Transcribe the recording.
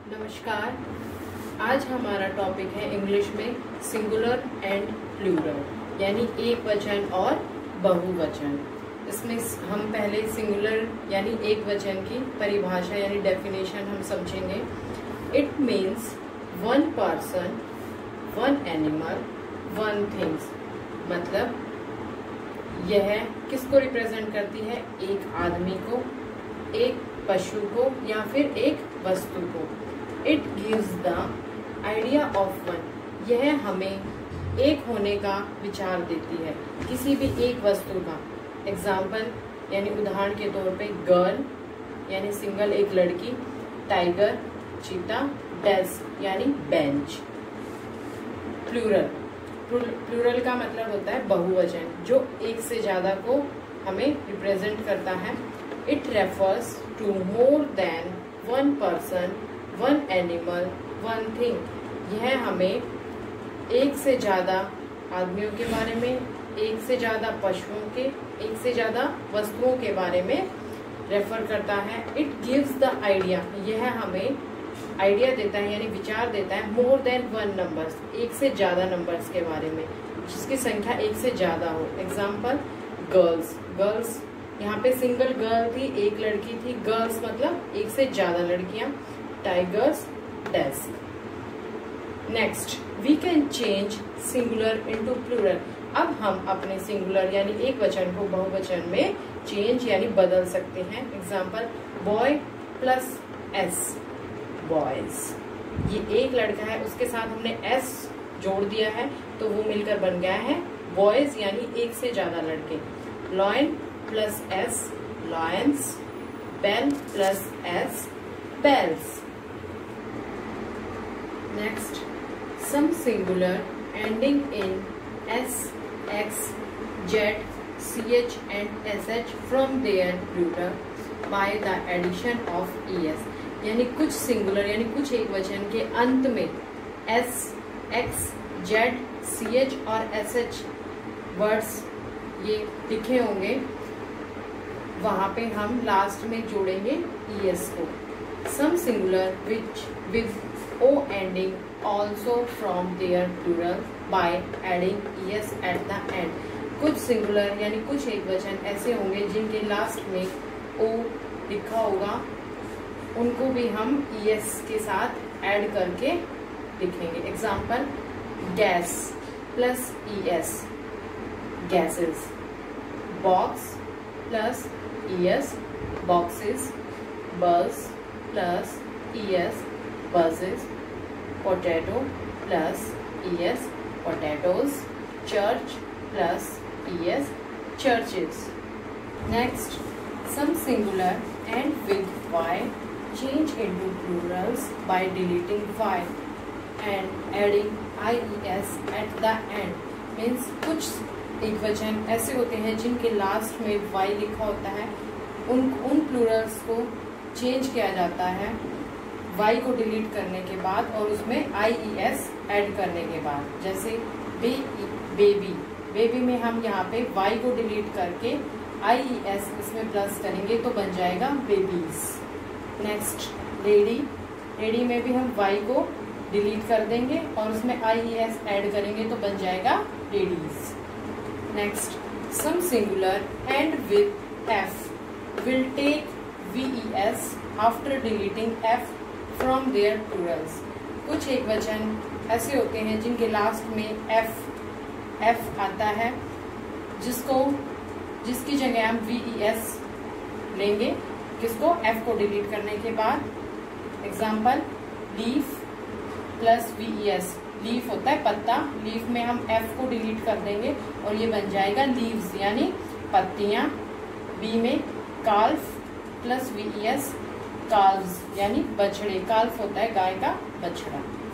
नमस्कार। आज हमारा टॉपिक है इंग्लिश में सिंगुलर एंड प्लूरल, यानी एक वचन और बहुवचन। इसमें हम पहले सिंगुलर यानी एक वचन की परिभाषा यानी डेफिनेशन हम समझेंगे। It means one person, one animal, one things. मतलब यह किसको रिप्रेजेंट करती है? एक आदमी को, एक पशु को या फिर एक वस्तु को। It gives the idea of one, यह हमें एक होने का विचार देती है, किसी भी एक वस्तु का। एग्जाम्पल यानी उदाहरण के तौर पे गर्ल यानी सिंगल एक लड़की, टाइगर चीता, डेस्क यानी बेंच। प्लूरल का मतलब होता है बहुवचन, जो एक से ज्यादा को हमें रिप्रेजेंट करता है। It refers to more than one person, one animal, one thing. यह हमें एक से ज्यादा आदमियों के बारे में, एक से ज्यादा पशुओं के, एक से ज्यादा वस्तुओं के बारे में रेफर करता है। इट गिव्स द आइडिया, यह हमें आइडिया देता है यानी विचार देता है। मोर देन वन नंबर्स, एक से ज्यादा नंबर्स के बारे में, जिसकी संख्या एक से ज्यादा हो। एग्जाम्पल गर्ल्स, यहाँ पे सिंगल गर्ल थी, एक लड़की थी। गर्ल्स मतलब एक से ज्यादा लड़कियां। Tigers, desk. Next, we can change singular into plural. अब हम अपने सिंगुलर यानी एक वचन को बहुवचन में चेंज यानी बदल सकते हैं। Example boy plus S, boys. ये एक लड़का है, उसके साथ हमने एस जोड़ दिया है तो वो मिलकर बन गया है बॉयज यानी एक से ज्यादा लड़के। Lion plus S, lions. Bell plus S, bells. Next, some singular ending in S, X, Z, ch and sh from their plural by the addition of es। यानी कुछ सिंगुलर यानी कुछ एक वचन के अंत में s, x, z, ch और sh वर्ड्स ये लिखे होंगे, वहां पे हम लास्ट में जोड़ेंगे es को। Some singular which with o ending also from their plural by adding es at the end। कुछ सिंगुलर यानी कुछ एक वचन ऐसे होंगे जिनके लास्ट में o लिखा होगा, उनको भी हम es के साथ ऐड करके लिखेंगे। एग्जाम्पल गैस प्लस es, गैसेस। बॉक्स प्लस es, बॉक्सेस। Buzz plus es, buzzes। Potato plus es, potatoes। Church plus es, churches। Next, some singular and with y change into plurals by deleting y and adding ies at the end। Means कुछ एक वचन ऐसे होते हैं जिनके last में y लिखा होता है, उन प्लूरल्स को चेंज किया जाता है y को डिलीट करने के बाद और उसमें ies ऐड करने के बाद। जैसे बेबी में हम यहाँ पे y को डिलीट करके ies इसमें प्लस करेंगे तो बन जाएगा बेबीज। नेक्स्ट, लेडी में भी हम y को डिलीट कर देंगे और उसमें ies ऐड करेंगे तो बन जाएगा ladies. Next, some singular end with f will take ves after deleting f from their plurals। कुछ एक वचन ऐसे होते हैं जिनके लास्ट में f आता है, जिसकी जगह हम ves लेंगे, किसको? f को डिलीट करने के बाद। Example leaf plus ves, leaf होता है पत्ता, लीफ में हम f को डिलीट कर देंगे और ये बन जाएगा लीव्स यानी पत्तियां। b में काल्फ प्लस ves, काल्व्स यानी बछड़े, काल्फ होता है गाय का बछड़ा।